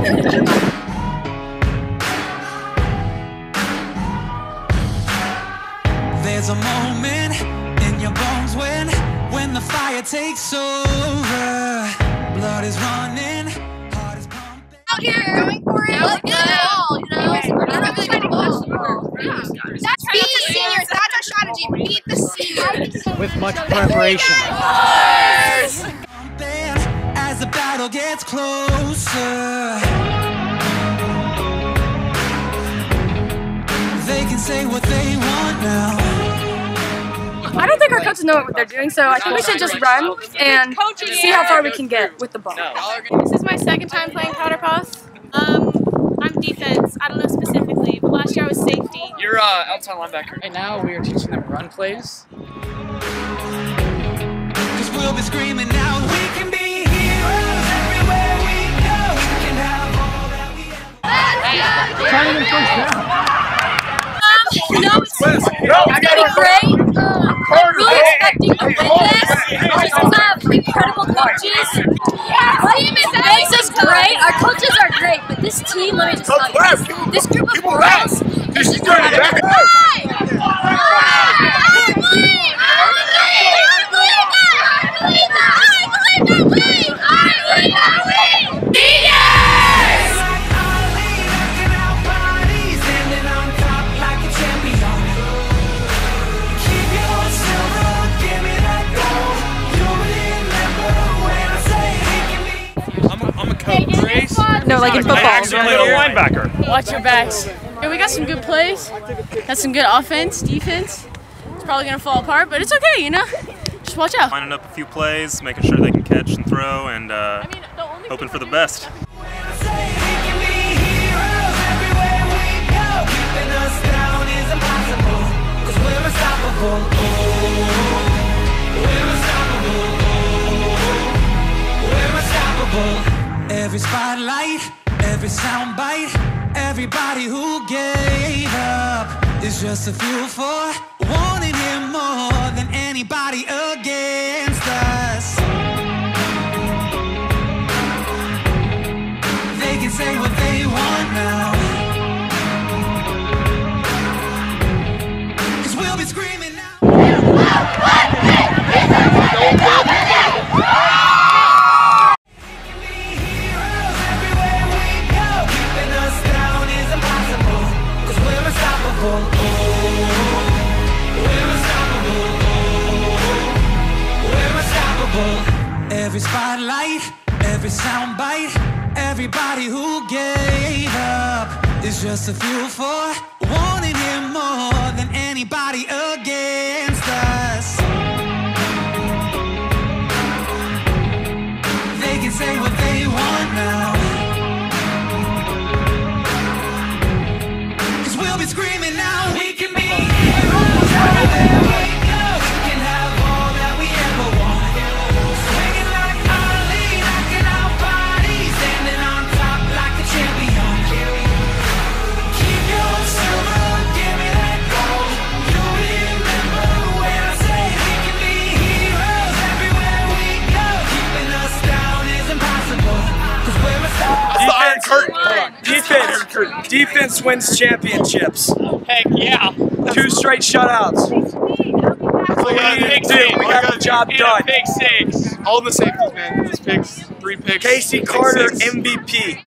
There's a moment in your bones when the fire takes over. Blood is running, heart is pumping. Out here going for it. That was good ball, you know. We're not really good ball. That's beat the seniors. That's our strategy. Beat the seniors with much preparation. As the battle gets closer, they can say what they want now. I don't think our coaches know what they're doing, so I think we should just run and see how far we can get with the ball. This is my second time playing Powderpuff. I'm defense. I don't know specifically, but last year I was safety. You're outside linebacker. Right now we are teaching them run plays. Cause we'll be screaming now, we can be heroes everywhere we go. We can have all that we ever. Trying to first down. You know, it's going to be great. I'm really expecting to win this. Just because I have incredible coaches. It makes us great. Our coaches are great, but this team, let me just tell you, this group of girls is just incredible. No, like in football. I actually played a linebacker. Watch your backs. Yeah, we got some good plays. Got some good offense, defense. It's probably gonna fall apart, but it's okay, you know. Just watch out. Lining up a few plays, making sure they can catch and throw, and hoping for the best. Every spotlight, every soundbite, everybody who gave up is just a fuel for wanting him more than anybody against us. They can say what they want now, cause we'll be screaming now. Every spotlight, every soundbite, everybody who gave up is just a fuel for wanting him more than anybody against us. They can say what they want now, cause we'll be screaming now, we can be heroes everywhere we go. We can have all that we ever want. Defense wins championships. Heck yeah. 2 straight shutouts. We got the job done. Pick 6. All the safeties, man. Those picks, 3 picks. Casey Carter, MVP.